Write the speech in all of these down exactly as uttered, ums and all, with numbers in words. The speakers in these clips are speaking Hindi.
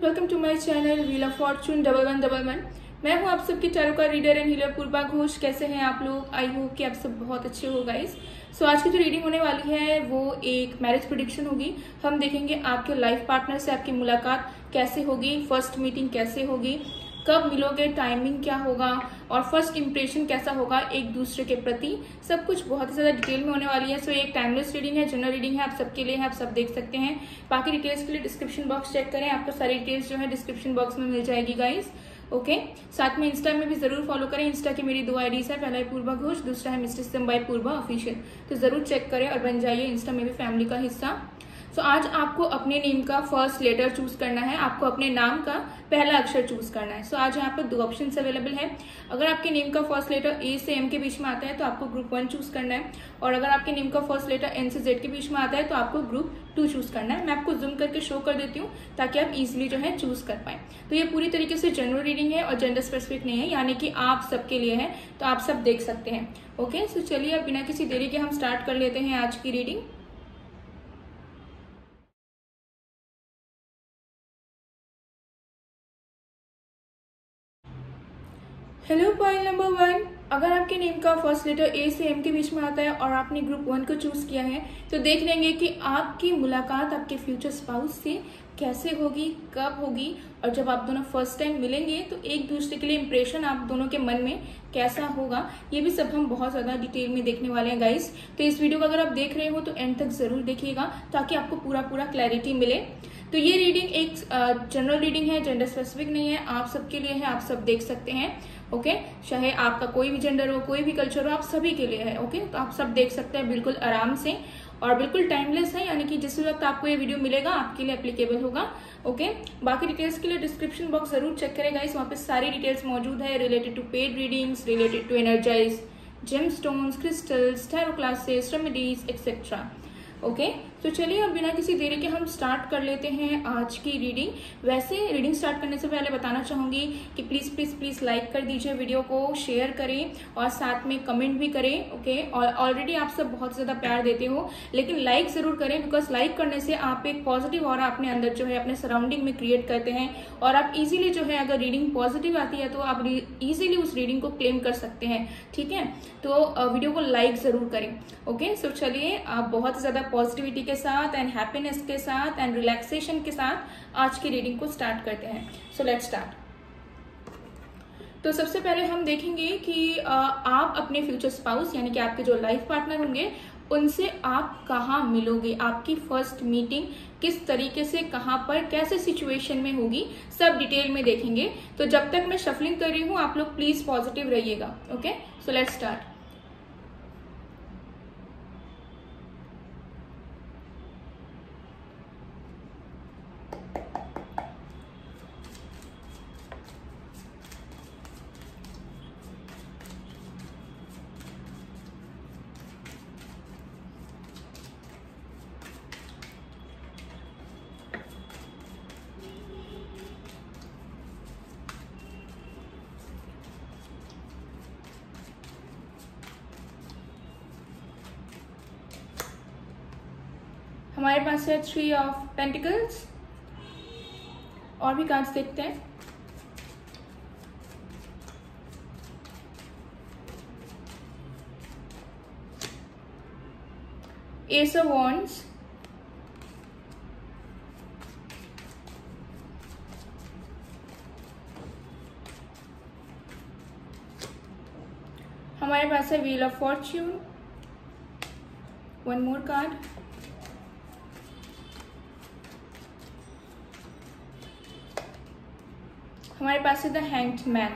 Welcome to my channel wheel of fortune double one double one. मैं हूं आप सबकी टैरो का reader and healer Purva Ghosh. कैसे हैं आप लोग? आई होप कि आप सब बहुत अच्छे हो गाइस। सो आज की जो रीडिंग होने वाली है वो एक मैरिज प्रेडिक्शन होगी। हम देखेंगे आपके लाइफ पार्टनर से आपकी मुलाकात कैसे होगी, फर्स्ट मीटिंग कैसे होगी, कब मिलोगे, टाइमिंग क्या होगा और फर्स्ट इंप्रेशन कैसा होगा एक दूसरे के प्रति। सब कुछ बहुत ही ज्यादा डिटेल में होने वाली है। सो एक टाइमलेस रीडिंग है, जनरल रीडिंग है, आप सबके लिए है, आप सब देख सकते हैं। बाकी डिटेल्स के लिए डिस्क्रिप्शन बॉक्स चेक करें, आपको सारी डिटेल्स जो है डिस्क्रिप्शन बॉक्स में मिल जाएगी गाइस। Okay okay? साथ में इंस्टा में भी जरूर फॉलो करें। इंस्टा की मेरी दो आईडीज है, पहला है पूर्वा घोष, दूसरा है mister system by Purva official. तो जरूर चेक करें और बन जाइए इंस्टा में भी फैमिली का हिस्सा। सो so, आज आपको अपने नेम का फर्स्ट लेटर चूज करना है, आपको अपने नाम का पहला अक्षर चूज करना है। सो so, आज यहाँ पर दो ऑप्शन अवेलेबल है। अगर आपके नेम का फर्स्ट लेटर ए से एम के बीच में आता है तो आपको ग्रुप वन चूज करना है, और अगर आपके नेम का फर्स्ट लेटर एन से जेड के बीच में आता है तो आपको ग्रुप टू चूज करना है। मैं आपको जूम करके शो कर देती हूँ ताकि आप इजिली जो है चूज कर पाए। तो ये पूरी तरीके से जनरल रीडिंग है और जेंडर स्पेसिफिक नहीं है, यानी कि आप सबके लिए है, तो आप सब देख सकते हैं। ओके सो चलिए अब बिना किसी देरी के हम स्टार्ट कर लेते हैं आज की reading. Hello point number one, अगर आपके नेम का फर्स्ट लेटर ए से एम के बीच में आता है और आपने ग्रुप वन को चूज किया है तो देख लेंगे कि आपकी मुलाकात आपके फ्यूचर स्पाउस से कैसे होगी, कब होगी, और जब आप दोनों फर्स्ट टाइम मिलेंगे तो एक दूसरे के लिए इंप्रेशन आप दोनों के मन में कैसा होगा, ये भी सब हम बहुत ज्यादा डिटेल में देखने वाले हैं गाइस। तो इस वीडियो को अगर आप देख रहे हो तो एंड तक जरूर देखिएगा ताकि आपको पूरा पूरा क्लैरिटी मिले। तो ये रीडिंग एक जनरल रीडिंग है, जेंडर स्पेसिफिक नहीं है, आप सबके लिए है, आप सब देख सकते हैं। Okay okay? चाहे आपका कोई भी जेंडर हो, कोई भी कल्चर हो, आप सभी के लिए है। Okay okay? तो आप सब देख सकते हैं बिल्कुल आराम से, और बिल्कुल टाइमलेस है, यानी कि जिस वक्त आपको ये वीडियो मिलेगा आपके लिए एप्लीकेबल होगा। Okay okay? बाकी डिटेल्स के लिए डिस्क्रिप्शन बॉक्स जरूर चेक करेगा, इस वहाँ पे सारी डिटेल्स मौजूद है related to paid readings, related to energize, gemstones, crystals, tarot classes, remedies etcetera. Okay तो चलिए अब बिना किसी देरी के हम स्टार्ट कर लेते हैं आज की रीडिंग। वैसे रीडिंग स्टार्ट करने से पहले बताना चाहूंगी कि प्लीज प्लीज प्लीज लाइक कर दीजिए वीडियो को, शेयर करें और साथ में कमेंट भी करें। ओके और ऑलरेडी आप सब बहुत ज्यादा प्यार देते हो, लेकिन लाइक जरूर करें, बिकॉज लाइक करने से आप एक पॉजिटिव ऑरा अपने अंदर जो है अपने सराउंडिंग में क्रिएट करते हैं, और आप इजीली जो है अगर रीडिंग पॉजिटिव आती है तो आप इजीली उस रीडिंग को क्लेम कर सकते हैं। ठीक है, तो वीडियो को लाइक जरूर करें। ओके सो चलिए आप बहुत ज्यादा पॉजिटिविटी के साथ एंड हैप्पीनेस के साथ एंड रिलैक्सेशन के साथ आज की रीडिंग को स्टार्ट करते हैं। So let's start. तो सबसे पहले हम देखेंगे कि आप अपने फ्यूचर स्पाउस यानी कि आपके जो लाइफ पार्टनर होंगे उनसे आप कहाँ मिलोगे, आपकी फर्स्ट मीटिंग किस तरीके से, कहाँ पर, कैसे सिचुएशन में होगी, सब डिटेल में देखेंगे। तो जब तक मैं शफलिंग कर रही हूँ आप लोग प्लीज पॉजिटिव रहिएगा। Okay so let's start. हमारे पास है थ्री ऑफ पेंटिकल्स, और भी कार्ड्स देखते हैं। एस ऑफ वॉन्ड्स, हमारे पास है wheel of fortune, one more card, हमारे पास है the hanged man.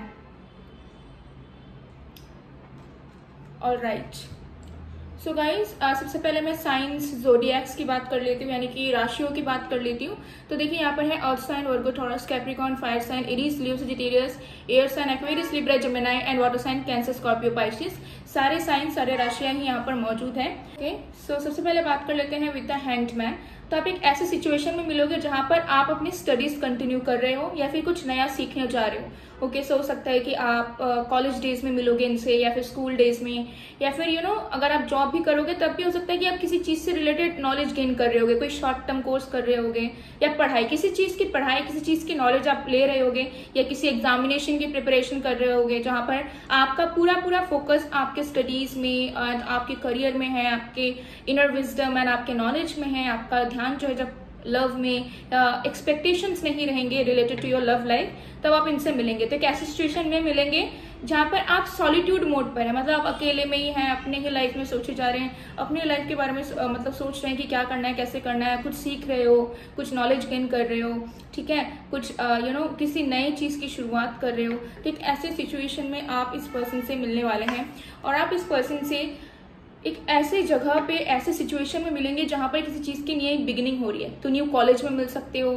All right so guys सबसे पहले मैं साइंस ज़ोडिएक्स की बात कर लेती हूँ, यानी कि राशियों की बात कर लेती हूँ। तो देखिए यहाँ पर है earth sign, Virgo, Taurus, Capricorn, fire sign, Aries, Leo, Sagittarius, air sign, Aquarius, Libra, Gemini and water sign Cancer, Scorpio, Pisces. सारे साइन सारे राशियां ही यहाँ पर मौजूद हैं। ओके, सो सबसे पहले बात कर लेते हैं विद द हैंग्ड मैन। तो आप एक ऐसे सिचुएशन में मिलोगे जहां पर आप अपनी स्टडीज कंटिन्यू कर रहे हो या फिर कुछ नया सीखने जा रहे हो। ओके okay, सो हो सकता है कि आप कॉलेज uh, डेज में मिलोगे इनसे, या फिर स्कूल डेज में, या फिर यू you नो know, अगर आप जॉब भी करोगे तब भी हो सकता है कि आप किसी चीज से रिलेटेड नॉलेज गेन कर रहे होगे, कोई शॉर्ट टर्म कोर्स कर रहे होगे, या पढ़ाई, किसी चीज की पढ़ाई, किसी चीज की नॉलेज आप ले रहे होगे, या किसी एग्जामिनेशन की प्रिपरेशन कर रहे होगे जहां पर आपका पूरा पूरा फोकस आपके स्टडीज में, आपके करियर में है, आपके इनर विजडम एंड आपके नॉलेज में है। आपका ध्यान जो है जब लव में, एक्सपेक्टेशंस नहीं रहेंगे related to your love life, तब आप इनसे मिलेंगे। तो एक ऐसी सिचुएशन में मिलेंगे जहां पर आप सॉलिट्यूड मोड पर है, मतलब आप अकेले में ही हैं, अपने ही लाइफ में सोचे जा रहे हैं, अपनी लाइफ के बारे में uh, मतलब सोच रहे हैं कि क्या करना है, कैसे करना है, कुछ सीख रहे हो, कुछ नॉलेज गेन कर रहे हो, ठीक है, कुछ यू नो किसी नई चीज की शुरुआत कर रहे हो। तो एक ऐसे सिचुएशन में आप इस पर्सन से मिलने वाले हैं, और आप इस पर्सन से एक ऐसे जगह पे, ऐसे सिचुएशन में मिलेंगे जहां पर किसी चीज की नई बिगिनिंग हो रही है। तो न्यू कॉलेज में मिल सकते हो,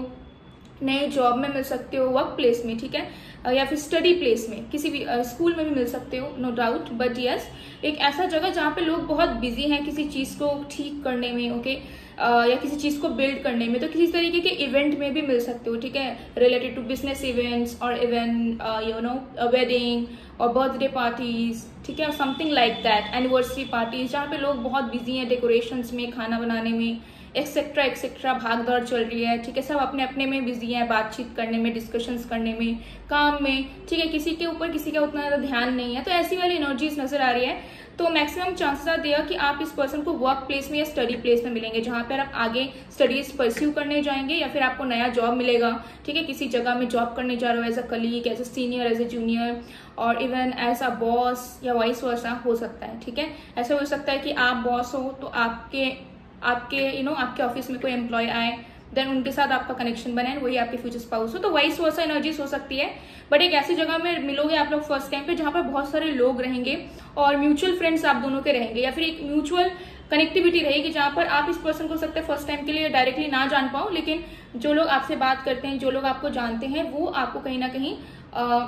नए जॉब में मिल सकते हो, वर्क प्लेस में, ठीक है, या फिर स्टडी प्लेस में, किसी भी स्कूल uh, में भी मिल सकते हो, नो डाउट। बट यस, एक ऐसा जगह जहाँ पे लोग बहुत बिजी हैं किसी चीज को ठीक करने में, ओके, uh, या किसी चीज को बिल्ड करने में। तो किसी तरीके के इवेंट में भी मिल सकते हो, ठीक है, रिलेटेड टू बिजनेस इवेंट्स और इवन यू नो वेडिंग और बर्थडे पार्टीज, ठीक है, something like that, anniversary parties, जहाँ पे लोग बहुत बिजी हैं डेकोरेशंस में, खाना बनाने में, एक्सेट्रा एक्सेट्रा, भाग दौड़ चल रही है, ठीक है, सब अपने अपने में बिजी हैं, बातचीत करने में, डिस्कशंस करने में, काम में, ठीक है, किसी के ऊपर किसी का उतना ज़्यादा ध्यान नहीं है। तो ऐसी वाली एनर्जीज नजर आ रही है। तो मैक्सिमम चांसेस आर देयर कि आप इस पर्सन को वर्क प्लेस में या स्टडी प्लेस में मिलेंगे, जहां पर आप आगे स्टडीज परस्यू करने जाएंगे, या फिर आपको नया जॉब मिलेगा, ठीक है, किसी जगह में जॉब करने जा रहे हो, as a colleague, as a senior, as a junior, और इवन एज अ बॉस, या वाइस वर्सा हो सकता है, ठीक है। ऐसा हो सकता है कि आप बॉस हो तो आपके आपके यू नो आपके ऑफिस में कोई एम्प्लॉय आए, देन उनके साथ आपका कनेक्शन बने, वही आपके फ्यूचर स्पाउस हो। तो वाइस वर्सा एनर्जीज हो सकती है। बट एक ऐसी जगह में मिलोगे आप लोग फर्स्ट टाइम पे जहां पर बहुत सारे लोग रहेंगे और म्यूचुअल फ्रेंड्स आप दोनों के रहेंगे, या फिर एक म्यूचुअल कनेक्टिविटी रहेगी जहां पर आप इस पर्सन को सकते हैं फर्स्ट टाइम के लिए डायरेक्टली ना जान पाओ, लेकिन जो लोग आपसे बात करते हैं, जो लोग आपको जानते हैं, वो आपको कहीं ना कहीं आ,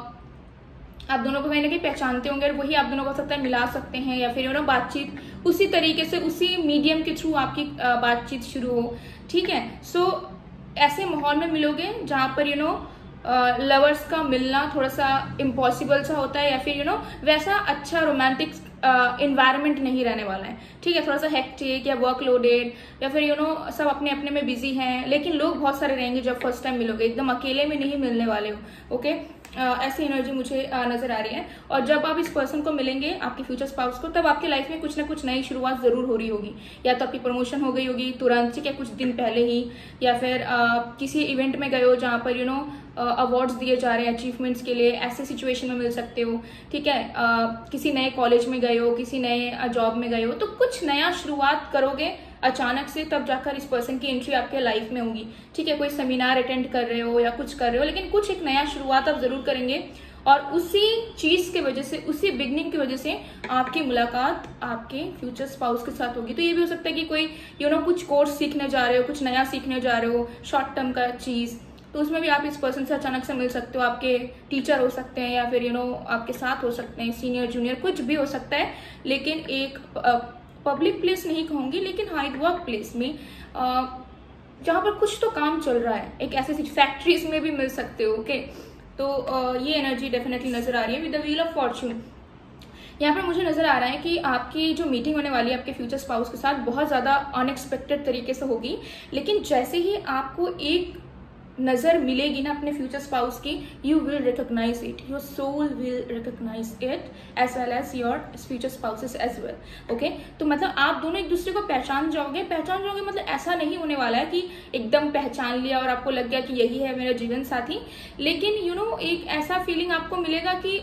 आप दोनों को कहीं ना कहीं पहचानते होंगे, और वही आप दोनों को सकता है मिला सकते हैं, या फिर यू नो बातचीत उसी तरीके से, उसी मीडियम के थ्रू आपकी बातचीत शुरू हो, ठीक है। सो so, ऐसे माहौल में मिलोगे जहां पर यू नो लवर्स का मिलना थोड़ा सा इम्पॉसिबल सा होता है, या फिर यू नो वैसा अच्छा रोमांटिक इन्वायरमेंट uh, नहीं रहने वाला है, ठीक है, थोड़ा सा हेक्टिक या वर्कलोडेड, या फिर यू you नो know, सब अपने अपने में बिजी हैं, लेकिन लोग बहुत सारे रहेंगे जब फर्स्ट टाइम मिलोगे, एकदम अकेले में नहीं मिलने वाले हो, ओके। uh, ऐसी एनर्जी मुझे uh, नजर आ रही है। और जब आप इस पर्सन को मिलेंगे, आपके फ्यूचर स्पाउस को, तब आपकी लाइफ में कुछ ना कुछ नई शुरुआत जरूर हो रही होगी, या तो आपकी प्रमोशन हो गई होगी तुरंत, ठीक है, कुछ दिन पहले ही, या फिर uh, किसी इवेंट में गए हो जहाँ पर यू नो अवार्ड्स दिए जा रहे हैं अचीवमेंट्स के लिए, ऐसे सिचुएशन में मिल सकते हो, ठीक है। uh, किसी नए कॉलेज में गए हो, किसी नए जॉब में गए हो, तो कुछ नया शुरुआत करोगे अचानक से, तब जाकर इस पर्सन की एंट्री आपके लाइफ में होगी, ठीक है। कोई सेमिनार अटेंड कर रहे हो या कुछ कर रहे हो, लेकिन कुछ एक नया शुरुआत आप जरूर करेंगे, और उसी चीज की वजह से, उसी बिगनिंग की वजह से आपकी मुलाकात आपके फ्यूचर स्पाउस के साथ होगी। तो ये भी हो सकता है कि कोई यू नो कुछ कोर्स सीखने जा रहे हो, कुछ नया सीखने जा रहे हो, शॉर्ट टर्म का चीज, तो उसमें भी आप इस पर्सन से अचानक से मिल सकते हो। आपके टीचर हो सकते हैं, या फिर यू नो आपके साथ हो सकते हैं, सीनियर जूनियर कुछ भी हो सकता है, लेकिन एक पब्लिक प्लेस नहीं कहूंगी, लेकिन हाँ एक वर्क प्लेस में जहां पर कुछ तो काम चल रहा है, एक ऐसे फैक्ट्रीज में भी मिल सकते हो, ओके। तो ये एनर्जी डेफिनेटली नजर आ रही है with the wheel of fortune. यहाँ पर मुझे नजर आ रहा है कि आपकी जो मीटिंग होने वाली है आपके फ्यूचर स्पाउस के साथ बहुत ज्यादा अनएक्सपेक्टेड तरीके से होगी, लेकिन जैसे ही आपको एक नजर मिलेगी ना अपने फ्यूचर स्पाउस की, you will recognize it, your soul will recognize it as well as your future spouses as well, okay. तो मतलब आप दोनों एक दूसरे को पहचान जाओगे, पहचान जाओगे मतलब ऐसा नहीं होने वाला है कि एकदम पहचान लिया और आपको लग गया कि यही है मेरा जीवन साथी, लेकिन यू you नो know, एक ऐसा फीलिंग आपको मिलेगा कि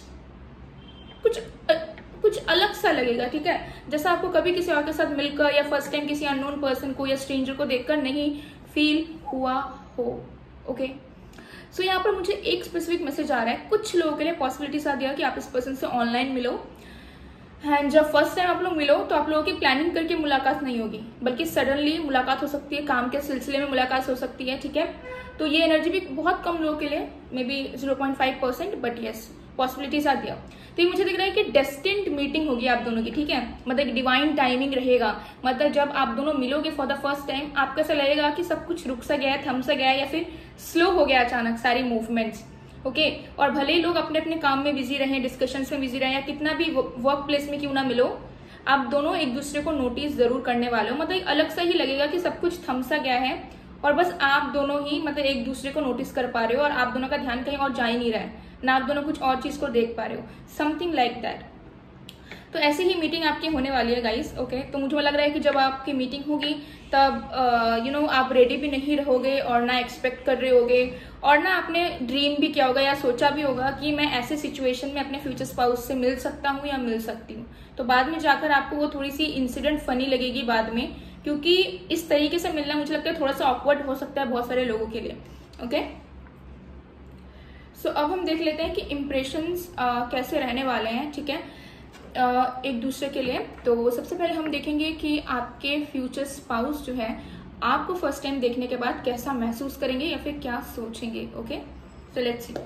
कुछ कुछ अलग सा लगेगा, ठीक है, जैसा आपको कभी किसी और के साथ मिलकर या फर्स्ट टाइम किसी अननोन पर्सन को या स्ट्रेंजर को देखकर नहीं फील हुआ हो, ओके। सो यहाँ पर मुझे एक स्पेसिफिक मैसेज आ रहा है, कुछ लोगों के लिए पॉसिबिलिटीज आ गया कि आप इस पर्सन से ऑनलाइन मिलो, एंड जब फर्स्ट टाइम आप लोग मिलो तो आप लोगों की प्लानिंग करके मुलाकात नहीं होगी, बल्कि सडनली मुलाकात हो सकती है, काम के सिलसिले में मुलाकात हो सकती है, ठीक है। तो ये एनर्जी भी बहुत कम लोगों के लिए, may be zero point five percent, but yes possibilities आती है। तो ये मुझे दिख रहा है कि डेस्टिन्ड मीटिंग होगी आप दोनों की, ठीक है, मतलब डिवाइन टाइमिंग रहेगा। मतलब जब आप दोनों मिलोगे फॉर द फर्स्ट टाइम, आपको ऐसा लगेगा कि सब कुछ रुक सा गया है, थम सा गया है, या फिर स्लो हो गया अचानक सारी मूवमेंट्स। Okay okay? और भले ही लोग अपने अपने काम में बिजी रहें, डिस्कशंस में बिजी रहें, या कितना भी वर्क प्लेस में क्यों ना मिलो, आप दोनों एक दूसरे को नोटिस जरूर करने वाले हो। मतलब अलग सा ही लगेगा कि सब कुछ थम सा गया है और बस आप दोनों ही मतलब एक दूसरे को नोटिस कर पा रहे हो और आप दोनों का ध्यान कहीं और जा ही नहीं रहा है, ना आप दोनों कुछ और चीज को देख पा रहे हो, समथिंग लाइक दैट। तो ऐसी ही मीटिंग आपकी होने वाली है गाइस। ओके, तो मुझे लग रहा है कि जब आपकी मीटिंग होगी तब यू नो आप रेडी भी नहीं रहोगे और ना एक्सपेक्ट कर रहे होगे और ना आपने ड्रीम भी किया होगा या सोचा भी होगा कि मैं ऐसे सिचुएशन में अपने फ्यूचर स्पाउस से मिल सकता हूँ या मिल सकती हूँ। तो बाद में जाकर आपको वो थोड़ी सी इंसिडेंट फनी लगेगी बाद में, क्योंकि इस तरीके से मिलना मुझे लगता है थोड़ा सा ऑकवर्ड हो सकता है बहुत सारे लोगों के लिए। ओके, सो so, अब हम देख लेते हैं कि इम्प्रेशंस कैसे रहने वाले हैं, ठीक है, uh, एक दूसरे के लिए। तो सबसे पहले हम देखेंगे कि आपके फ्यूचर स्पाउस जो है आपको फर्स्ट टाइम देखने के बाद कैसा महसूस करेंगे या फिर क्या सोचेंगे। Okay, so let's see.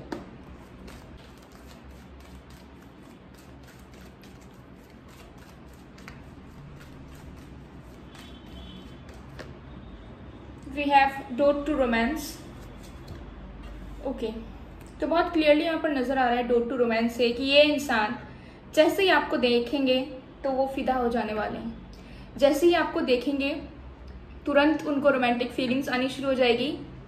We have door to romance. Okay, तो बहुत क्लियरली यहाँ पर नजर आ रहा है डोर टू रोमांस से कि ये इंसान जैसे ही आपको देखेंगे तो वो फिदा हो जाने वाले हैं। जैसे ही आपको देखेंगे तुरंत उनको रोमांटिक फीलिंग्स आनी शुरू हो जाएगी।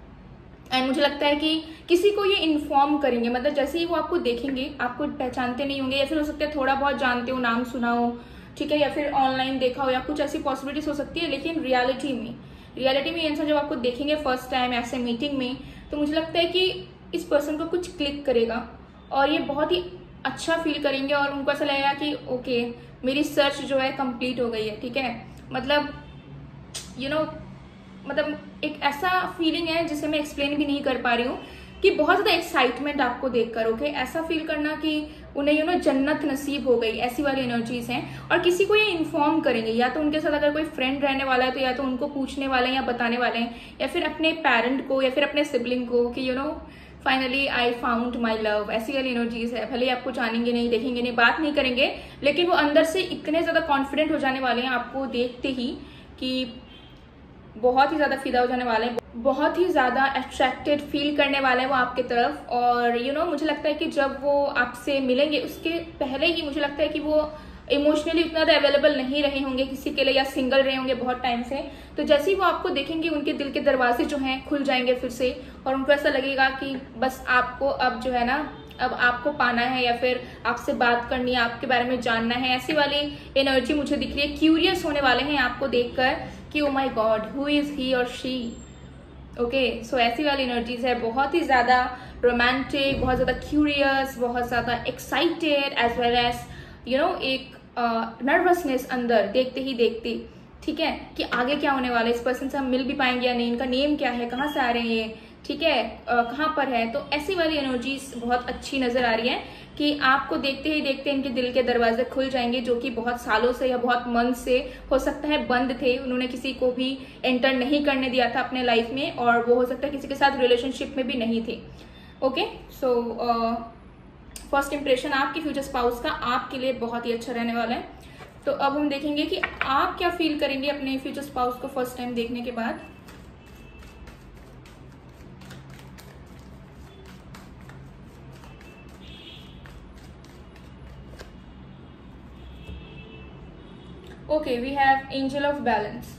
एंड मुझे लगता है कि किसी को ये इन्फॉर्म करेंगे, मतलब जैसे ही वो आपको देखेंगे, आपको पहचानते नहीं होंगे या फिर हो सकता है थोड़ा बहुत जानते हो, नाम सुना हो, ठीक है, या फिर ऑनलाइन देखा हो, या कुछ ऐसी पॉसिबिलिटीज हो सकती है। लेकिन रियलिटी में रियलिटी में ये इंसान जब आपको देखेंगे फर्स्ट टाइम ऐसे मीटिंग में, तो मुझे लगता है कि इस पर्सन को कुछ क्लिक करेगा और ये बहुत ही अच्छा फील करेंगे और उनको ऐसा लगेगा कि ओके मेरी सर्च जो है कंप्लीट हो गई है, ठीक है। मतलब यू you नो know, मतलब एक ऐसा फीलिंग है जिसे मैं एक्सप्लेन भी नहीं कर पा रही हूँ कि बहुत ज्यादा एक्साइटमेंट आपको देखकर। ओके, ऐसा फील करना कि उन्हें यू नो जन्नत नसीब हो गई, ऐसी वाली एनर्जीज हैं। और किसी को ये इन्फॉर्म करेंगे, या तो उनके साथ अगर कोई फ्रेंड रहने वाला है तो या तो उनको पूछने वाले हैं या बताने वाले हैं, या फिर अपने पेरेंट को या फिर अपने सिबलिंग को कि you know finally I found my love, ऐसी वाली एनर्जीज है। भले आपको जानेंगे नहीं, देखेंगे नहीं, बात नहीं करेंगे, लेकिन वो अंदर से इतने ज्यादा कॉन्फिडेंट हो जाने वाले हैं आपको देखते ही कि बहुत ही ज्यादा फिदा हो जाने वाले हैं, बहुत ही ज्यादा अट्रैक्टेड फील करने वाले हैं वो आपके तरफ। और यू you नो know, मुझे लगता है कि जब वो आपसे मिलेंगे उसके पहले ही मुझे लगता है कि वो इमोशनली उतना ज़्यादा अवेलेबल नहीं रहे होंगे किसी के लिए, या सिंगल रहे होंगे बहुत टाइम से। तो जैसे ही वो आपको देखेंगे उनके दिल के दरवाजे जो हैं खुल जाएंगे फिर से, और उनको ऐसा लगेगा कि बस आपको अब जो है ना अब आपको पाना है या फिर आपसे बात करनी है, आपके बारे में जानना है। ऐसी वाली एनर्जी मुझे दिख रही है। क्यूरियस होने वाले हैं आपको देखकर कि oh my god who is he और शी। ओके, सो ऐसी वाली एनर्जीज है, बहुत ही ज्यादा रोमांटिक, बहुत ज्यादा क्यूरियस, बहुत ज्यादा excited, as well as you know एक नर्वसनेस uh, अंदर देखते ही देखते, ठीक है, कि आगे क्या होने वाला है, इस पर्सन से हम मिल भी पाएंगे या नहीं, इनका नेम क्या है, कहाँ से आ रहे हैं ये, ठीक है, uh, कहाँ पर है। तो ऐसी वाली एनर्जीज बहुत अच्छी नजर आ रही है कि आपको देखते ही देखते इनके दिल के दरवाजे खुल जाएंगे, जो कि बहुत सालों से या बहुत मंथ से हो सकता है बंद थे, उन्होंने किसी को भी एंटर नहीं करने दिया था अपने लाइफ में, और वो हो सकता है किसी के साथ रिलेशनशिप में भी नहीं थे। ओके, सो फर्स्ट इंप्रेशन आपके फ्यूचर स्पाउस का आपके लिए बहुत ही अच्छा रहने वाला है। तो अब हम देखेंगे कि आप क्या फील करेंगे अपने फ्यूचर स्पाउस को फर्स्ट टाइम देखने के बाद। Okay, we have angel of balance.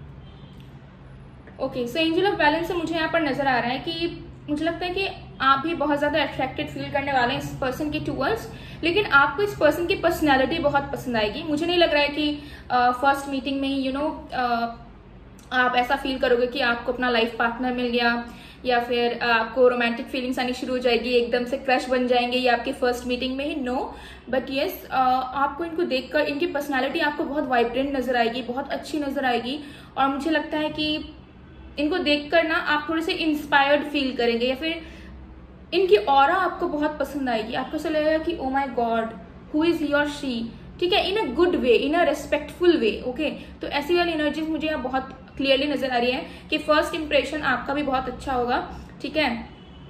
Okay, so angel of balance से मुझे यहाँ पर नजर आ रहा है कि मुझे लगता है कि आप भी बहुत ज्यादा अट्रैक्टेड फील करने वाले हैं इस पर्सन के टूवर्ड्स, लेकिन आपको इस पर्सन की पर्सनैलिटी बहुत पसंद आएगी। मुझे नहीं लग रहा है कि फर्स्ट uh, मीटिंग में ही यू नो आप ऐसा फील करोगे कि आपको अपना लाइफ पार्टनर मिल गया, या फिर uh, आपको रोमांटिक फीलिंग्स आनी शुरू हो जाएगी, एकदम से क्रश बन जाएंगे ये आपकी फर्स्ट मीटिंग में ही। नो, बट येस, आपको इनको देखकर इनकी पर्सनैलिटी आपको बहुत वाइब्रेंट नजर आएगी, बहुत अच्छी नजर आएगी, और मुझे लगता है कि इनको देखकर ना आप थोड़े से इंस्पायर्ड फील करेंगे, या फिर इनकी ऑरा आपको बहुत पसंद आएगी। आपको ऐसा लगेगा कि oh my god who is he और शी, ठीक है, in a good way, in a respectful way. Okay, तो ऐसी वाली एनर्जीज मुझे यहाँ बहुत क्लियरली नजर आ रही है कि फर्स्ट इंप्रेशन आपका भी बहुत अच्छा होगा, ठीक है।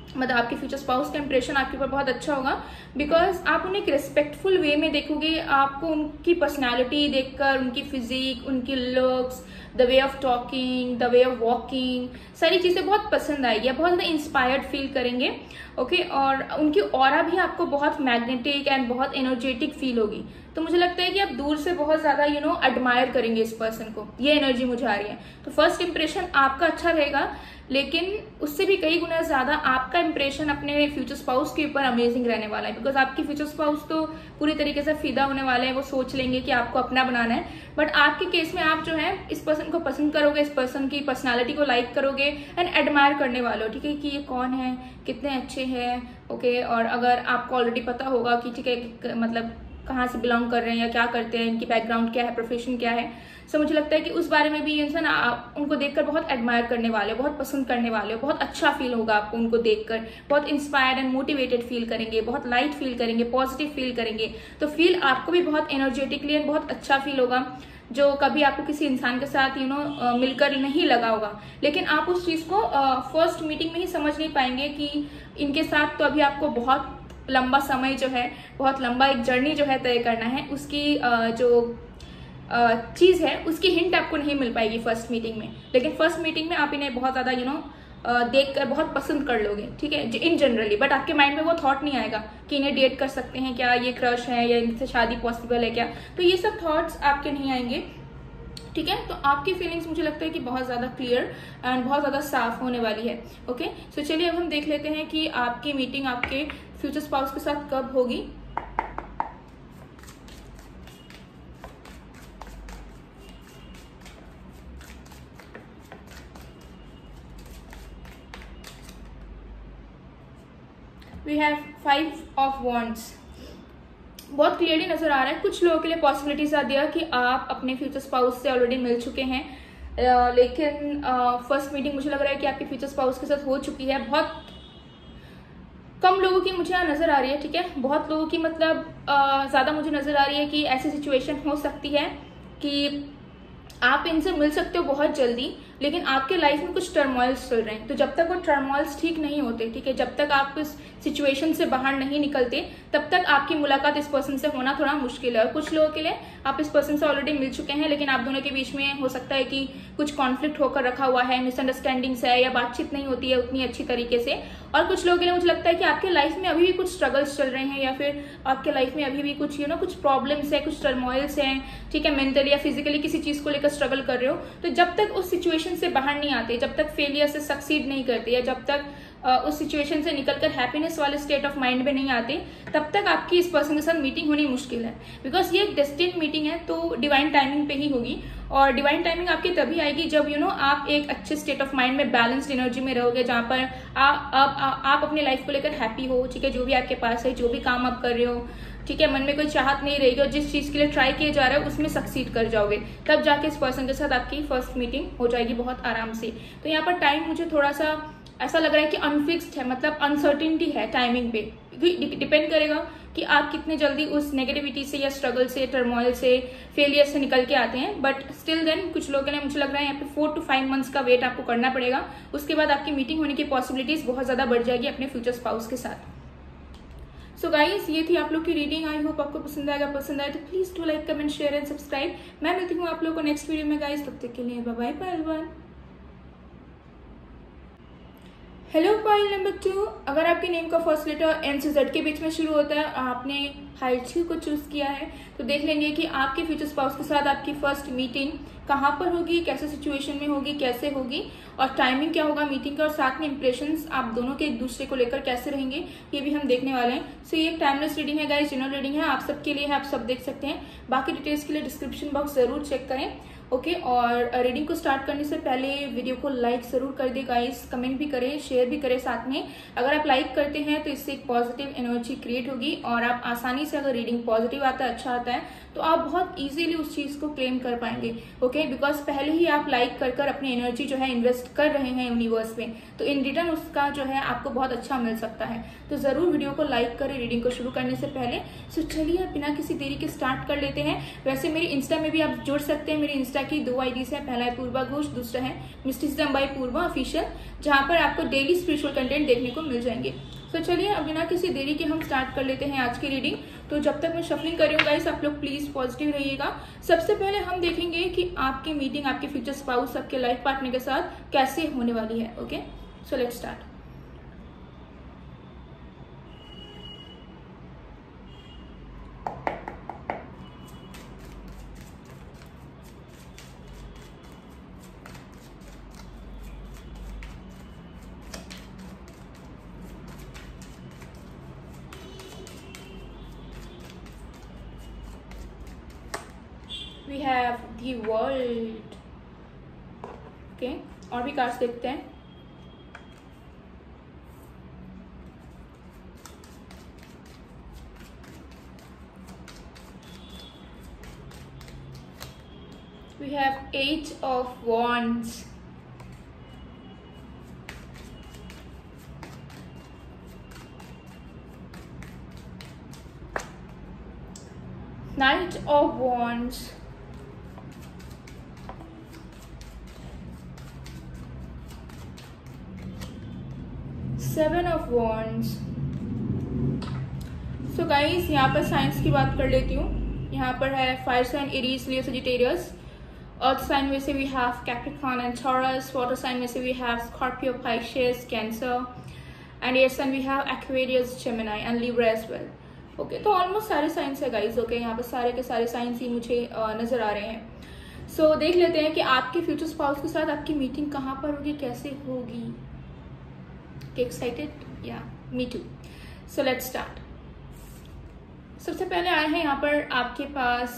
मतलब आपके फ्यूचर स्पाउस का इंप्रेशन आपके ऊपर बहुत अच्छा होगा, बिकॉज आप उन्हें एक रिस्पेक्टफुल वे में देखोगे। आपको उनकी पर्सनालिटी देखकर, उनकी फिजिक, उनकी looks, the way of talking, the way of walking, सारी चीजें बहुत पसंद आएगी, आप बहुत ज़्यादा इंस्पायर्ड फील करेंगे। Okay okay? और उनकी ऑरा भी आपको बहुत मैग्नेटिक एंड बहुत एनर्जेटिक फील होगी। तो मुझे लगता है कि आप दूर से बहुत ज्यादा यू नो एडमायर करेंगे इस पर्सन को, ये एनर्जी मुझे आ रही है। तो फर्स्ट इंप्रेशन आपका अच्छा रहेगा, लेकिन उससे भी कई गुना ज्यादा आपका इंप्रेशन अपने फ्यूचर स्पाउस के ऊपर अमेजिंग रहने वाला है, बिकॉज आपकी फ्यूचर स्पाउस तो पूरी तरीके से फिदा होने वाले हैं। वो सोच लेंगे कि आपको अपना बनाना है, बट आपके केस में आप जो है इस पर्सन को पसंद करोगे, इस पर्सन की पर्सनालिटी को लाइक करोगे एंड एडमायर करने वाले हो। ठीक है, कि ये कौन है, कितने अच्छे हैं। ओके, और अगर आपको ऑलरेडी पता होगा कि ठीक है मतलब कहाँ से बिलोंग कर रहे हैं या क्या करते हैं, इनकी बैकग्राउंड क्या है, प्रोफेशन क्या है, सो मुझे लगता है कि उस बारे में भी इंसान आप उनको देखकर बहुत एडमायर करने वाले हो, बहुत पसंद करने वाले हो, बहुत अच्छा फील होगा आपको उनको देखकर, बहुत इंस्पायर्ड एंड मोटिवेटेड फील करेंगे, बहुत लाइट फील करेंगे, पॉजिटिव फील करेंगे। तो फील आपको भी बहुत एनर्जेटिकली एंड बहुत अच्छा फील होगा, जो कभी आपको किसी इंसान के साथ यू नो मिलकर नहीं लगा होगा। लेकिन आप उस चीज को फर्स्ट मीटिंग में ही समझ नहीं पाएंगे कि इनके साथ तो अभी आपको बहुत लंबा समय जो है, बहुत लंबा एक जर्नी जो है तय करना है। उसकी uh, जो चीज है उसकी हिंट आपको नहीं मिल पाएगी फर्स्ट मीटिंग में, लेकिन फर्स्ट मीटिंग में आप इन्हें बहुत ज्यादा यू नो देख कर बहुत पसंद कर लोगे। ठीक है, इन जनरली, बट आपके माइंड में वो थॉट नहीं आएगा कि इन्हें डेट कर सकते हैं क्या, ये क्रश है या इनसे शादी पॉसिबल है क्या, तो ये सब थॉट्स आपके नहीं आएंगे। ठीक है, तो आपकी फीलिंग्स मुझे लगता है कि बहुत ज्यादा क्लियर एंड बहुत ज्यादा साफ होने वाली है। ओके, सो चलिए अब हम देख लेते हैं कि आपकी मीटिंग आपके फ्यूचर स्पाउस के साथ कब होगी। We have five of wands, बहुत क्लियरली नजर आ रहा है। कुछ लोगों के लिए पॉसिबिलिटीज आ दिया कि आप अपने फ्यूचर स्पाउस से ऑलरेडी मिल चुके हैं, uh, लेकिन फर्स्ट uh, मीटिंग मुझे लग रहा है कि आपके फ्यूचर स्पाउस के साथ हो चुकी है। बहुत कम लोगों की मुझे यहाँ नजर आ रही है। ठीक है, बहुत लोगों की मतलब uh, ज्यादा मुझे नजर आ रही है कि ऐसी सिचुएशन हो सकती है कि आप इनसे मिल सकते हो बहुत जल्दी, लेकिन आपके लाइफ में कुछ टर्मोइल्स चल रहे हैं। तो जब तक वो टर्मोइल्स ठीक नहीं होते, ठीक है, जब तक आप इस सिचुएशन से बाहर नहीं निकलते, तब तक आपकी मुलाकात इस पर्सन से होना थोड़ा मुश्किल है। और कुछ लोगों के लिए आप इस पर्सन से ऑलरेडी मिल चुके हैं, लेकिन आप दोनों के बीच में हो सकता है कि कुछ कॉन्फ्लिक्ट होकर रखा हुआ है, मिसअंडरस्टैंडिंग्स है या बातचीत नहीं होती है उतनी अच्छी तरीके से। और कुछ लोगों के लिए मुझे लगता है कि आपके लाइफ में अभी भी कुछ स्ट्रगल्स चल रहे हैं, या फिर आपके लाइफ में अभी भी कुछ यू नो कुछ प्रॉब्लम्स है, कुछ टर्मोइल्स हैं। ठीक है, मेंटली या फिजिकली किसी चीज को लेकर स्ट्रगल कर रहे हो। तो जब तक उस सिचुएशन से बाहर नहीं आते, जब तक फेलियर से सक्सीड नहीं करते, या जब तक uh, उस सिचुएशन से निकलकर हैप्पीनेस वाले स्टेट ऑफ माइंड में नहीं आते, तब तक आपकी इस पर्सन के साथ मीटिंग होनी मुश्किल है। बिकॉज ये एक डेस्टिन्ड मीटिंग है, तो डिवाइन टाइमिंग पे ही होगी। और डिवाइन टाइमिंग आपकी तभी आएगी जब यू नो आप एक अच्छे स्टेट ऑफ माइंड में, बैलेंस्ड एनर्जी में रहोगे, जहां पर आप आप, आप, आप अपनी लाइफ को लेकर हैप्पी हो। ठीक है, जो भी आपके पास है, जो भी काम आप कर रहे हो, ठीक है, मन में कोई चाहत नहीं रहेगी, और जिस चीज के लिए ट्राई किए जा रहा है उसमें सक्सीड कर जाओगे, तब जाके इस पर्सन के साथ आपकी फर्स्ट मीटिंग हो जाएगी बहुत आराम से। तो यहाँ पर टाइम मुझे थोड़ा सा ऐसा लग रहा है कि अनफिक्स्ड है, मतलब अनसर्टिनिटी है टाइमिंग पे। डिपेंड करेगा कि आप कितने जल्दी उस नेगेटिविटी से या स्ट्रगल से, टर्मोइल से, फेलियर से निकल के आते हैं। बट स्टिल देन कुछ लोगों के लिए मुझे लग रहा है यहाँ पे फोर टू फाइव मंथ्स का वेट आपको करना पड़ेगा। उसके बाद आपकी मीटिंग होने की पॉसिबिलिटीज बहुत ज्यादा बढ़ जाएगी अपने फ्यूचर स्पाउस के साथ। सो so गाइस, ये थी आप लोग की रीडिंग। आई होप आपको पसंद आएगा। पसंद आए तो please do like, comment, share and subscribe. मैं मिलती हूँ आप लोगों को नेक्स्ट वीडियो में गाइस, तब तक के लिए बाय बाय पहलवान। हेलो पॉइंट नंबर टू, अगर आपके नेम का फर्स्ट लेटर एन से जेड के बीच में शुरू होता है और आपने हाइट्यू को चूज किया है, तो देख लेंगे कि आपके फ्यूचर स्पाउस के साथ आपकी फर्स्ट मीटिंग कहाँ पर होगी, कैसे सिचुएशन में होगी, कैसे होगी, और टाइमिंग क्या होगा मीटिंग का, और साथ में इंप्रेशंस आप दोनों के एक दूसरे को लेकर कैसे रहेंगे, ये भी हम देखने वाले हैं। सो so, ये एक टाइमलेस रीडिंग है गाइस, जनरल रीडिंग है, आप सबके लिए है, आप सब देख सकते हैं। बाकी डिटेल्स के लिए डिस्क्रिप्शन बॉक्स जरूर चेक करें। ओके okay, और रीडिंग को स्टार्ट करने से पहले वीडियो को लाइक जरूर कर दे गाइस, कमेंट भी करें, शेयर भी करें साथ में। अगर आप लाइक करते हैं तो इससे एक पॉजिटिव एनर्जी क्रिएट होगी, और आप आसानी से, अगर रीडिंग पॉजिटिव आता है, अच्छा आता है, तो तो आप बहुत इजीली उस चीज़ को क्लेम कर पाएंगे। ओके, बिकॉज पहले ही आप लाइक कर कर अपनी एनर्जी जो है इन्वेस्ट कर रहे हैं यूनिवर्स में, तो इन रिटर्न उसका जो है आपको बहुत अच्छा मिल सकता है। तो ज़रूर वीडियो को लाइक करें रीडिंग को शुरू करने से पहले। सो चलिए बिना किसी देरी के स्टार्ट कर लेते हैं। वैसे मेरी इंस्टा में भी आप जुड़ सकते हैं। मेरी इंस्टा की दो आईडीज है, पहला है पूर्वा घोष, दूसरा है मिस्टिसिज्म बाय पूर्वा ऑफिशियल, जहाँ पर आपको डेली स्पिरिचुअल कंटेंट देखने को मिल जाएंगे। तो चलिए अब बिना किसी देरी के हम स्टार्ट कर लेते हैं आज की रीडिंग। तो जब तक मैं शफलिंग कर रही हूँ गाइस, आप लोग प्लीज पॉजिटिव रहिएगा। सबसे पहले हम देखेंगे कि आपकी मीटिंग आपके फ्यूचर स्पाउस, आपके लाइफ पार्टनर के साथ कैसे होने वाली है। Okay, so let's start. We have the world. Okay, और भी कार्ड्स देखते हैं। We have eight of wands. Knight of wands. Seven of wands. So guys यहाँ पर साइंस की बात कर लेती हूँ। यहाँ पर है fire sign Aries, Leo, Sagittarius. Earth sign में से we have Capricorn and Taurus. Water sign में से we have Scorpio, Pisces, Cancer. And air sign we have Aquarius, Gemini and Libra as well. Okay, तो ऑलमोस्ट सारे साइंस है गाइस। ओके, यहाँ पर सारे के सारे साइंस ही मुझे uh, नजर आ रहे हैं। सो so, देख लेते हैं कि आपके फ्यूचर स्पाउस के साथ आपकी मीटिंग कहाँ पर होगी, कैसे होगी। एक्साइटेड? या me too. So let's start. सबसे पहले आए हैं यहाँ पर आपके पास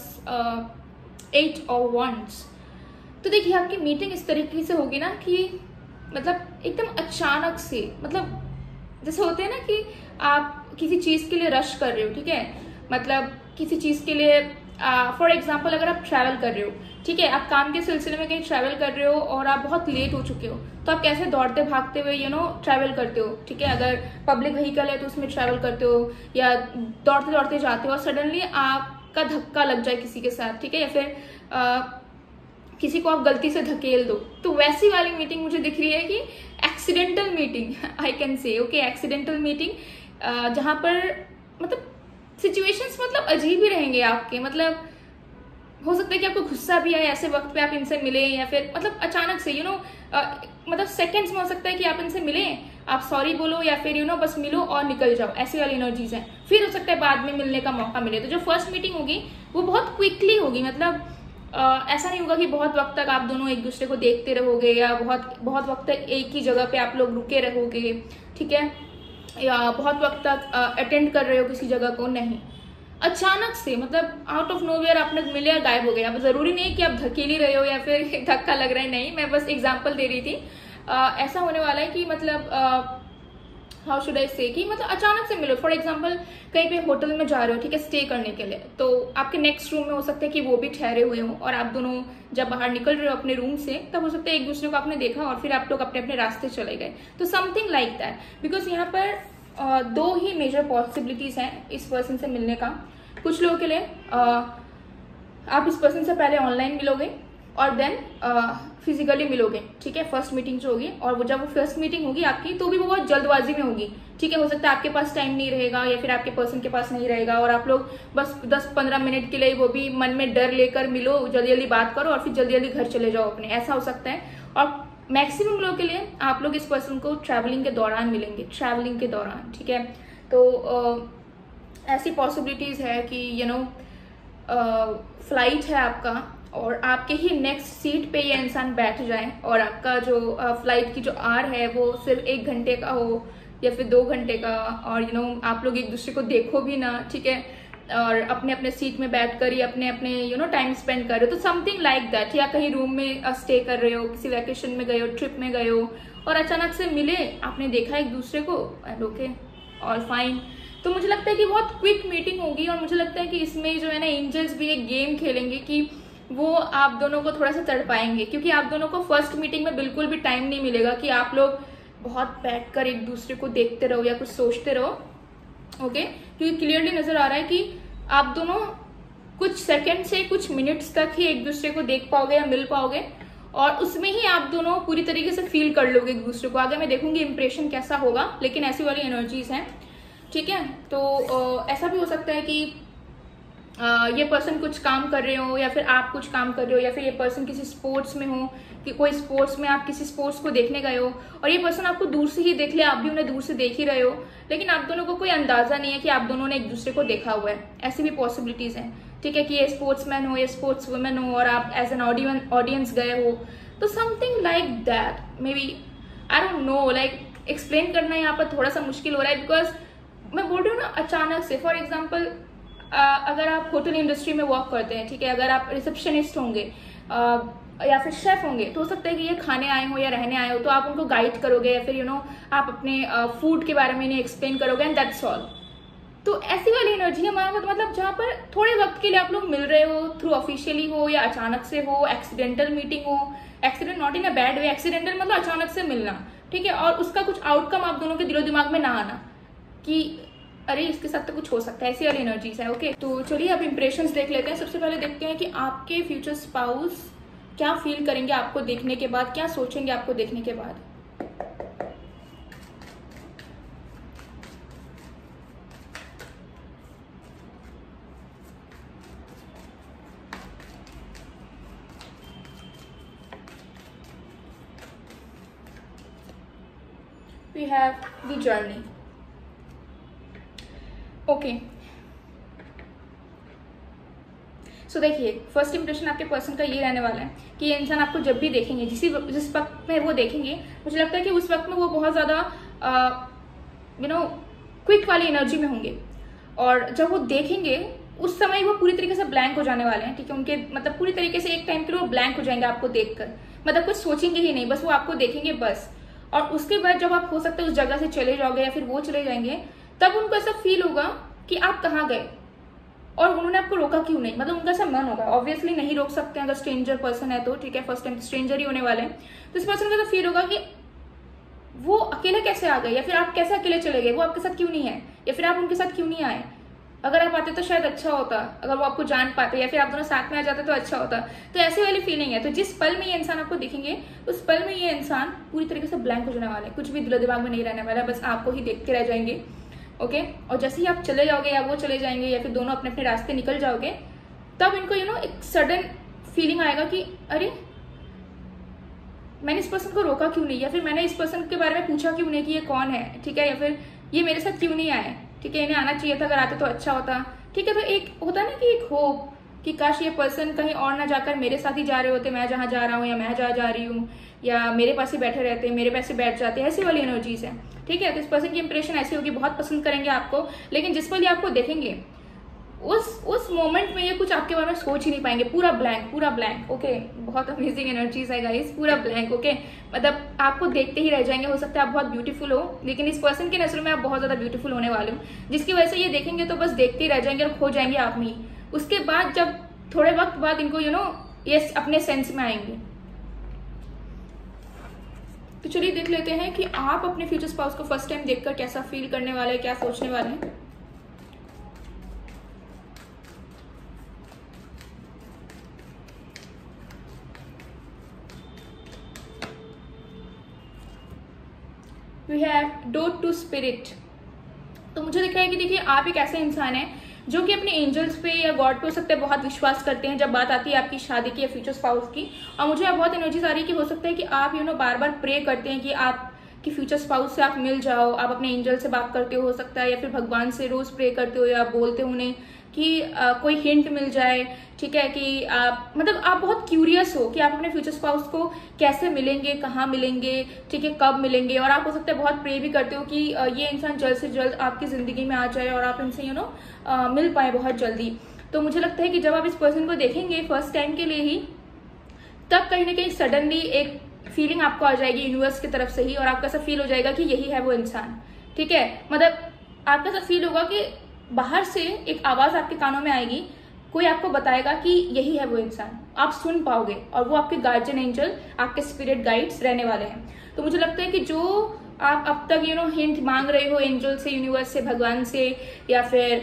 एट ऑफ वॉन्ड्स। तो देखिए आपकी मीटिंग इस तरीके से होगी ना कि मतलब एकदम अचानक से, मतलब जैसे होते हैं ना कि आप किसी चीज के लिए रश कर रहे हो, ठीक है, मतलब किसी चीज के लिए फॉर uh, एग्जाम्पल अगर आप ट्रैवल कर रहे हो, ठीक है, आप काम के सिलसिले में कहीं ट्रैवल कर रहे हो और आप बहुत लेट हो चुके हो, तो आप कैसे दौड़ते भागते हुए यू नो ट्रैवल करते हो, ठीक है। अगर पब्लिक व्हीकल है तो उसमें ट्रैवल करते हो या दौड़ते दौड़ते जाते हो और सडनली आपका धक्का लग जाए किसी के साथ, ठीक है, या फिर आ, किसी को आप गलती से धकेल दो, तो वैसी वाली मीटिंग मुझे दिख रही है कि accidental meeting I can see. Okay, accidental meeting जहां पर मतलब सिचुएशंस मतलब अजीब ही रहेंगे आपके, मतलब हो सकता है कि आपको गुस्सा भी आए ऐसे वक्त पे आप इनसे मिले, या फिर मतलब अचानक से यू नो मतलब सेकंड्स में हो सकता है कि आप इनसे मिले, आप सॉरी बोलो या फिर यू नो बस मिलो और निकल जाओ, ऐसी वाली एनर्जीज हैं। फिर हो सकता है बाद में मिलने का मौका मिले। तो जो फर्स्ट मीटिंग होगी वो बहुत क्विकली होगी, मतलब आ, ऐसा नहीं होगा कि बहुत वक्त तक आप दोनों एक दूसरे को देखते रहोगे या बहुत बहुत वक्त तक एक ही जगह पे आप लोग रुके रहोगे, ठीक है, या बहुत वक्त तक अटेंड कर रहे हो किसी जगह को, नहीं, अचानक से मतलब आउट ऑफ नोवेयर आपने मिले और गायब हो गए। अब जरूरी नहीं कि आप धकेल ही रहे हो या फिर धक्का लग रहा है, नहीं, मैं बस एग्जांपल दे रही थी। आ, ऐसा होने वाला है कि मतलब हाउ शुड आई से कि मतलब अचानक से मिलो। फॉर एग्जांपल कहीं पे होटल में जा रहे हो, ठीक है, स्टे करने के लिए, तो आपके नेक्स्ट रूम में हो सकता है कि वो भी ठहरे हुए हो और आप दोनों जब बाहर निकल रहे हो अपने रूम से, तब हो सकता है एक दूसरे को आपने देखा और फिर आप लोग अपने अपने रास्ते चले गए। तो समथिंग लाइक दैट, बिकॉज यहाँ पर uh, दो ही मेजर पॉसिबिलिटीज हैं इस पर्सन से मिलने का। कुछ लोगों के लिए uh, आप इस पर्सन से पहले ऑनलाइन मिलोगे और देन फिजिकली मिलोगे, ठीक है, फर्स्ट मीटिंग जो होगी। और वो जब वो फर्स्ट मीटिंग होगी आपकी, तो भी वो बहुत जल्दबाजी में होगी, ठीक है, हो सकता है आपके पास टाइम नहीं रहेगा या फिर आपके पर्सन के पास नहीं रहेगा और आप लोग बस दस पंद्रह मिनट के लिए वो भी मन में डर लेकर मिलो, जल्दी जल्दी बात करो और फिर जल्दी जल्दी घर चले जाओ अपने, ऐसा हो सकता है। और मैक्सिमम लोगों के लिए आप लोग इस पर्सन को ट्रैवलिंग के दौरान मिलेंगे, ट्रैवलिंग के दौरान, ठीक है। तो uh, ऐसी पॉसिबिलिटीज है कि यू नो फ्लाइट है आपका और आपके ही नेक्स्ट सीट पे ये इंसान बैठ जाए और आपका जो फ्लाइट की जो आर है वो सिर्फ एक घंटे का हो या फिर दो घंटे का, और यू नो आप लोग एक दूसरे को देखो भी ना, ठीक है, और अपने अपने सीट में बैठ कर ही अपने अपने यू नो टाइम स्पेंड कर रहे हो। तो समथिंग लाइक दैट, या कहीं रूम में स्टे कर रहे हो, किसी वैकेशन में गए हो, ट्रिप में गए हो और अचानक से मिले, आपने देखा एक दूसरे को एंड ओके ऑल फाइन, तो मुझे लगता है कि बहुत क्विक मीटिंग होगी और मुझे लगता है कि इसमें जो है ना एंजल्स भी एक गेम खेलेंगे कि वो आप दोनों को थोड़ा सा तड़पाएंगे, क्योंकि आप दोनों को फर्स्ट मीटिंग में बिल्कुल भी टाइम नहीं मिलेगा कि आप लोग बहुत बैठकर एक दूसरे को देखते रहो या कुछ सोचते रहो। ओके, क्योंकि क्लियरली नजर आ रहा है कि आप दोनों कुछ सेकंड से कुछ मिनट्स तक ही एक दूसरे को देख पाओगे या मिल पाओगे और उसमें ही आप दोनों पूरी तरीके से फील कर लोगे एक दूसरे को। आगे मैं देखूंगी इंप्रेशन कैसा होगा, लेकिन ऐसी वाली एनर्जीज हैं, ठीक है। तो ऐसा भी हो सकता है कि आ, ये पर्सन कुछ काम कर रहे हो या फिर आप कुछ काम कर रहे हो, या फिर ये पर्सन किसी स्पोर्ट्स में हो कि कोई स्पोर्ट्स में आप किसी स्पोर्ट्स को देखने गए हो और ये पर्सन आपको दूर से ही देख ले, आप भी उन्हें दूर से देख ही रहे हो, लेकिन आप दोनों को कोई अंदाजा नहीं है कि आप दोनों ने एक दूसरे को देखा हुआ है। ऐसी भी पॉसिबिलिटीज हैं, ठीक है, कि ये स्पोर्ट्समैन हो या स्पोर्ट्स वुमेन हो और आप एज एन ऑडियंस गए हो, तो something like that may be, I don't know, like explain करना यहाँ पर थोड़ा सा मुश्किल हो रहा है, बिकॉज मैं बोल रही हूँ ना अचानक से। फॉर एग्जाम्पल अगर आप होटल इंडस्ट्री में वर्क करते हैं, ठीक है, अगर आप रिसेप्शनिस्ट होंगे या फिर शेफ होंगे, तो हो सकता है कि ये खाने आए हो या रहने आए हो, तो आप उनको गाइड करोगे या फिर यू you नो know, आप अपने फूड के बारे में इन्हें एक्सप्लेन करोगे एंड दैट्स ऑल। तो ऐसी वाली एनर्जी है मतलब जहाँ पर थोड़े वक्त के लिए आप लोग मिल रहे हो, थ्रू ऑफिशियली हो या अचानक से हो, एक्सीडेंटल मीटिंग हो, accident not in a bad way, accidental मतलब अचानक से मिलना, ठीक है, और उसका कुछ आउटकम आप दोनों के दिलो दिमाग में ना आना कि अरे इसके साथ तो कुछ हो सकता है, ऐसी वाली एनर्जीज है। ओके, तो चलिए अब इंप्रेशंस देख लेते हैं। सबसे पहले देखते हैं कि आपके फ्यूचर स्पाउस क्या फील करेंगे आपको देखने के बाद, क्या सोचेंगे आपको देखने के बाद। We have the journey. Okay, so देखिए फर्स्ट इंप्रेशन आपके पर्सन का ये रहने वाला है कि ये इंसान आपको जब भी देखेंगे, जिस जिस वक्त में वो देखेंगे, मुझे लगता है कि उस वक्त में वो बहुत ज़्यादा यू नो क्विक वाली एनर्जी में होंगे, और जब वो देखेंगे उस समय वो पूरी तरीके से ब्लैंक हो जाने वाले हैं, ठीक है, उनके मतलब पूरी तरीके से एक टाइम के लिए वो ब्लैंक हो जाएंगे आपको देखकर, मतलब कुछ सोचेंगे ही नहीं, बस वो आपको देखेंगे बस। और उसके बाद जब आप हो सकता है उस जगह से चले जाओगे या फिर वो चले जाएंगे, तब उनको ऐसा फील होगा कि आप कहाँ गए और उन्होंने आपको रोका क्यों नहीं, मतलब उनका ऐसा मन होगा। ऑब्वियसली नहीं रोक सकते अगर स्ट्रेंजर पर्सन है तो, ठीक है, फर्स्ट टाइम स्ट्रेंजर ही होने वाले हैं, तो इस पर्सन का ऐसा फील होगा कि वो अकेले कैसे आ गए, या फिर आप कैसे अकेले चले गए, वो आपके साथ क्यों नहीं है, या फिर आप उनके साथ क्यों नहीं आए। अगर आप आते तो शायद अच्छा होता, अगर वो आपको जान पाते या फिर आप दोनों साथ में आ जाते तो अच्छा होता। तो ऐसी वाली फीलिंग है। तो जिस पल में ये इंसान आपको दिखेंगे उस पल में ये इंसान पूरी तरीके से ब्लैंक हो जाने वाले हैं, कुछ भी दिलो दिमाग में नहीं रहने वाला, बस आपको ही देखते रह जाएंगे। ओके, और जैसे ही आप चले जाओगे या वो चले जाएंगे या फिर दोनों अपने अपने रास्ते निकल जाओगे, तब इनको यू नो एक सडन फीलिंग आएगा कि अरे मैंने इस पर्सन को रोका क्यों नहीं, या फिर मैंने इस पर्सन के बारे में पूछा क्यों नहीं कि ये कौन है, ठीक है, या फिर ये मेरे साथ क्यों नहीं आए, ठीक है, इन्हें आना चाहिए था, अगर आते तो अच्छा होता, ठीक है। तो एक होता है ना कि एक होप कि काश ये पर्सन कहीं और ना जाकर मेरे साथ ही जा रहे होते, मैं जहाँ जा रहा हूँ या मैं जहाँ जा रही हूँ, या मेरे पास ही बैठे रहते, मेरे पास ही बैठ जाते, ऐसी वाली एनर्जीज है, ठीक है। तो इस पर्सन की इंप्रेशन ऐसी होगी, बहुत पसंद करेंगे आपको, लेकिन जिस पल ये आपको देखेंगे उस उस मोमेंट में ये कुछ आपके बारे में सोच ही नहीं पाएंगे, पूरा ब्लैंक, पूरा ब्लैंक। ओके, बहुत अमेजिंग एनर्जीज है गाइस, पूरा ब्लैंक। ओके, मतलब आपको देखते ही रह जाएंगे। हो सकता है आप बहुत ब्यूटीफुल हो, लेकिन इस पर्सन की नजरों में आप बहुत ज्यादा ब्यूटीफुल होने वाले हो, जिसकी वजह से ये देखेंगे तो बस देखते ही रह जाएंगे और खो जाएंगे आप में ही। उसके बाद जब थोड़े वक्त बाद इनको यू नो ये अपने सेंस में आएंगे। तो चलिए देख लेते हैं कि आप अपने फ्यूचर स्पाउस को फर्स्ट टाइम देखकर कैसा फील करने वाले हैं, क्या सोचने वाले हैं। We have door to spirit. तो मुझे दिख रहा है कि देखिए आप एक ऐसे इंसान हैं जो कि अपने एंजल्स पे या गॉड पे हो सकते हैं बहुत विश्वास करते हैं जब बात आती है आपकी शादी की या फ्यूचर स्पाउस की। और मुझे अब बहुत एनर्जीज आ रही है कि हो सकता है कि आप यू नो बार बार प्रे करते हैं कि आप कि फ्यूचर स्पाउस से आप मिल जाओ, आप अपने एंजल से बात करते हो, हो सकता है, या फिर भगवान से रोज प्रे करते हो या बोलते हो उन्हें कि आ, कोई हिंट मिल जाए, ठीक है, कि आप मतलब आप बहुत क्यूरियस हो कि आप अपने फ्यूचर स्पाउस को कैसे मिलेंगे, कहाँ मिलेंगे, ठीक है, कब मिलेंगे। और आप हो सकता है बहुत प्रे भी करते हो कि आ, ये इंसान जल्द से जल्द आपकी जिंदगी में आ जाए और आप इनसे यू नो मिल पाए बहुत जल्दी। तो मुझे लगता है कि जब आप इस पर्सन को देखेंगे फर्स्ट टाइम के लिए ही, तब कहीं ना कहीं सडनली एक फीलिंग आपको आ जाएगी यूनिवर्स की तरफ से ही, और आपको ऐसा फील हो जाएगा कि यही है वो इंसान, ठीक है। मतलब आपका ऐसा फील होगा कि बाहर से एक आवाज आपके कानों में आएगी, कोई आपको बताएगा कि यही है वो इंसान, आप सुन पाओगे, और वो आपके गार्जियन एंजल, आपके स्पिरिट गाइड्स रहने वाले हैं। तो मुझे लगता है कि जो आप अब तक यू नो हिंट मांग रहे हो एंजल से, यूनिवर्स से, भगवान से, या फिर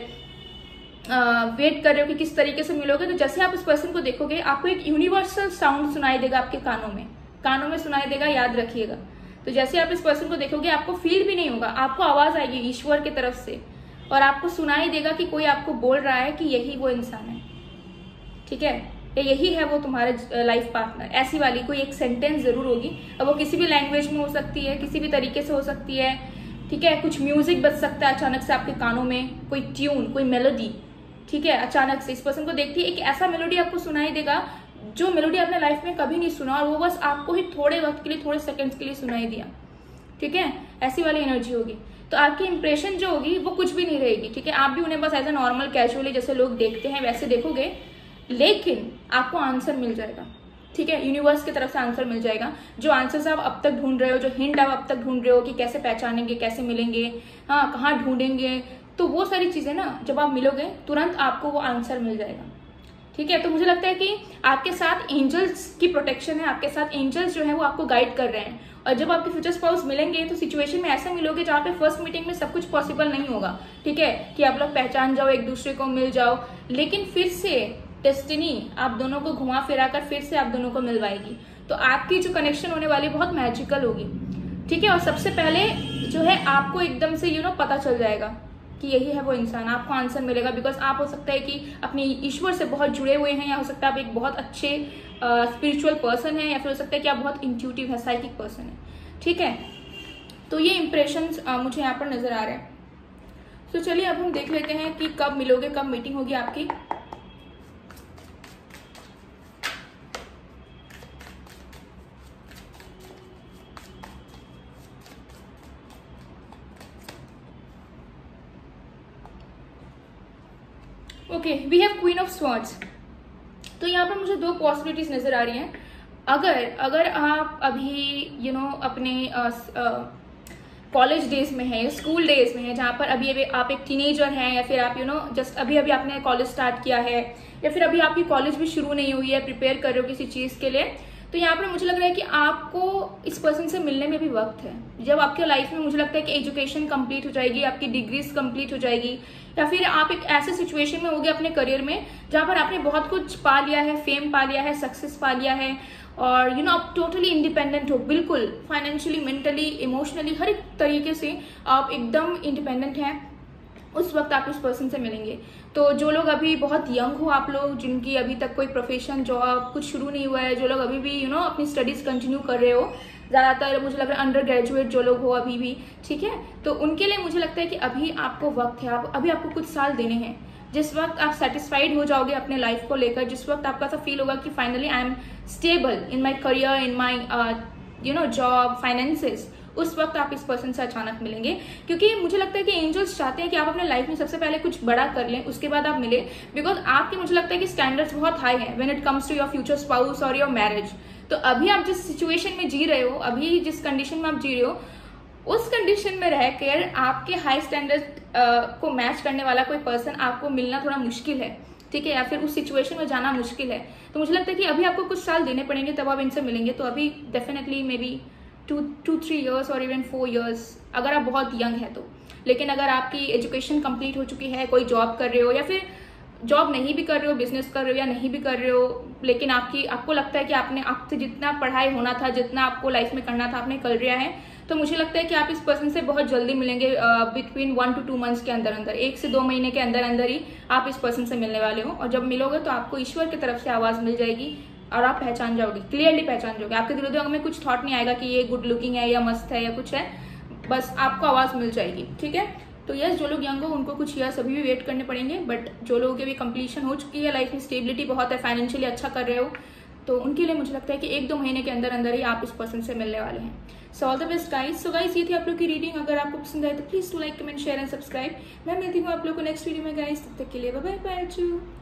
वेट कर रहे हो कि किस तरीके से मिलोगे, तो जैसे आप उस पर्सन को देखोगे आपको एक यूनिवर्सल साउंड सुनाई देगा, आपके कानों में कानों में सुनाई देगा, याद रखिएगा। तो जैसे आप इस पर्सन को देखोगे आपको फील भी नहीं होगा, आपको आवाज आएगी ईश्वर की तरफ से, और आपको सुनाई देगा कि कोई आपको बोल रहा है कि यही वो इंसान है, ठीक है, यही है वो तुम्हारे लाइफ पार्टनर। ऐसी वाली कोई एक सेंटेंस जरूर होगी, अब वो किसी भी लैंग्वेज में हो सकती है, किसी भी तरीके से हो सकती है, ठीक है। कुछ म्यूजिक बज सकता है अचानक से आपके कानों में, कोई ट्यून, कोई मेलोडी, ठीक है। अचानक से इस पर्सन को देखती है, एक ऐसा मेलोडी आपको सुनाई देगा जो मेलोडी आपने लाइफ में कभी नहीं सुना, और वो बस आपको ही थोड़े वक्त के लिए, थोड़े सेकंड्स के लिए सुनाई दिया, ठीक है। ऐसी वाली एनर्जी होगी। तो आपकी इंप्रेशन जो होगी वो कुछ भी नहीं रहेगी, ठीक है। आप भी उन्हें बस एज ए नॉर्मल कैजुअली जैसे लोग देखते हैं वैसे देखोगे, लेकिन आपको आंसर मिल जाएगा, ठीक है। यूनिवर्स की तरफ से आंसर मिल जाएगा, जो आंसर्स आप अब तक ढूंढ रहे हो, जो हिंट आप अब तक ढूंढ रहे हो कि कैसे पहचानेंगे, कैसे मिलेंगे, हाँ कहाँ ढूंढेंगे, तो वो सारी चीजें ना जब आप मिलोगे तुरंत आपको वो आंसर मिल जाएगा, ठीक है। तो मुझे लगता है कि आपके साथ एंजल्स की प्रोटेक्शन है, आपके साथ एंजल्स जो है वो आपको गाइड कर रहे हैं, और जब आपके फ्यूचर स्पाउस मिलेंगे तो सिचुएशन में ऐसा मिलोगे जहाँ पे फर्स्ट मीटिंग में सब कुछ पॉसिबल नहीं होगा, ठीक है, कि आप लोग पहचान जाओ, एक दूसरे को मिल जाओ, लेकिन फिर से डेस्टिनी आप दोनों को घुमा फिरा कर फिर से आप दोनों को मिलवाएगी। तो आपकी जो कनेक्शन होने वाली बहुत मैजिकल होगी, ठीक है। और सबसे पहले जो है आपको एकदम से यू नो पता चल जाएगा कि यही है वो इंसान, आपको आंसर मिलेगा, बिकॉज आप हो सकता है कि अपने ईश्वर से बहुत जुड़े हुए हैं, या हो सकता है आप एक बहुत अच्छे स्पिरिचुअल uh, पर्सन है, या फिर हो सकता है कि आप बहुत इंट्यूटिव है, साइकिक पर्सन है, ठीक है। तो ये इंप्रेशन uh, मुझे यहाँ पर नजर आ रहे हैं। तो चलिए अब हम देख लेते हैं कि कब मिलोगे, कब मीटिंग होगी आपकी। Okay, we have queen of swords. तो यहाँ पर मुझे दो पॉसिबिलिटीज नजर आ रही हैं। अगर अगर आप अभी यू नो अपने कॉलेज डेज में है, स्कूल डेज में है, जहाँ पर अभी अभी आप एक टीनेजर हैं, या फिर आप यू नो जस्ट अभी अभी आपने कॉलेज स्टार्ट किया है, या फिर अभी आपकी कॉलेज भी शुरू नहीं हुई है, प्रिपेयर कर रहे हो किसी चीज के लिए, तो यहाँ पर मुझे लग रहा है कि आपको इस पर्सन से मिलने में भी वक्त है। जब आपके लाइफ में मुझे लगता है कि एजुकेशन कंप्लीट हो जाएगी, आपकी डिग्रीज कंप्लीट हो जाएगी, या फिर आप एक ऐसे सिचुएशन में होगे अपने करियर में जहां पर आपने बहुत कुछ पा लिया है, फेम पा लिया है, सक्सेस पा लिया है, और यू नो आप टोटली इंडिपेंडेंट हो, बिल्कुल फाइनेंशियली, मेंटली, इमोशनली, हर एक तरीके से आप एकदम इंडिपेंडेंट हैं। उस वक्त आप इस पर्सन से मिलेंगे। तो जो लोग अभी बहुत यंग हो, आप लोग जिनकी अभी तक कोई प्रोफेशन, जॉब कुछ शुरू नहीं हुआ है, जो लोग अभी भी यू नो अपनी स्टडीज कंटिन्यू कर रहे हो, ज्यादातर मुझे लग रहा है अंडर ग्रेजुएट जो लोग हो अभी भी, ठीक है, तो उनके लिए मुझे लगता है कि अभी आपको वक्त है, आप अभी आपको कुछ साल देने हैं। जिस वक्त आप सेटिस्फाइड हो जाओगे अपने लाइफ को लेकर, जिस वक्त आपका ऐसा फील होगा कि finally I am stable in my career, in my you know job, finances, उस वक्त आप इस पर्सन से अचानक मिलेंगे। क्योंकि मुझे लगता है कि एंजल्स चाहते हैं कि आप अपने लाइफ में सबसे पहले कुछ बड़ा कर लें, उसके बाद आप मिले, बिकॉज आपके मुझे लगता है कि स्टैंडर्ड्स बहुत हाई हैं when it comes to your future spouse और योर मैरिज। तो अभी आप जिस सिचुएशन में जी रहे हो, अभी जिस कंडीशन में आप जी रहे हो, उस कंडीशन में रहकर आपके हाई स्टैंडर्ड को मैच करने वाला कोई पर्सन आपको मिलना थोड़ा मुश्किल है, ठीक है, या फिर उस सिचुएशन में जाना मुश्किल है। तो मुझे लगता है कि अभी आपको कुछ साल देने पड़ेंगे, तब आप इनसे मिलेंगे। तो अभी definitely maybe two to three years और इवन फोर ईयर्स, अगर आप बहुत यंग है तो। लेकिन अगर आपकी एजुकेशन कंप्लीट हो चुकी है, कोई जॉब कर रहे हो, या फिर जॉब नहीं भी कर रहे हो, बिजनेस कर रहे हो या नहीं भी कर रहे हो, लेकिन आपकी आपको लगता है कि आपने आपसे जितना पढ़ाई होना था, जितना आपको लाइफ में करना था, आपने कर लिया है, तो मुझे लगता है कि आप इस पर्सन से बहुत जल्दी मिलेंगे। Between one to two months के अंदर अंदर, एक से दो महीने के अंदर अंदर ही आप इस पर्सन से मिलने वाले हो। और जब मिलोगे तो आपको ईश्वर की तरफ से आवाज मिल जाएगी और आप पहचान जाओगे, क्लियरली पहचान जाओगे। आपके दिलो दिमाग में कुछ थॉट नहीं आएगा कि ये गुड लुकिंग है या मस्त है या कुछ है, बस आपको आवाज मिल जाएगी, ठीक है। तो यस, जो लोग यंग हो उनको कुछ ईयर्स अभी भी वेट करने पड़ेंगे, बट जो लोगों की भी कंप्लीशन हो चुकी है, लाइफ में स्टेबिलिटी बहुत है, फाइनेंशियली अच्छा कर रहे हो, तो उनके लिए मुझे लगता है कि एक दो महीने के अंदर अंदर ही आप इस पर्सन से मिलने वाले हैं। So all the best guys. So guys, ये थी आप लोग की रीडिंग। अगर आपको पसंद आए तो please to like, comment, share and subscribe. मैं मिलती हूँ आप लोग को नेक्स्ट वीडियो में गाइस, तब तक के लिए बाय बाय।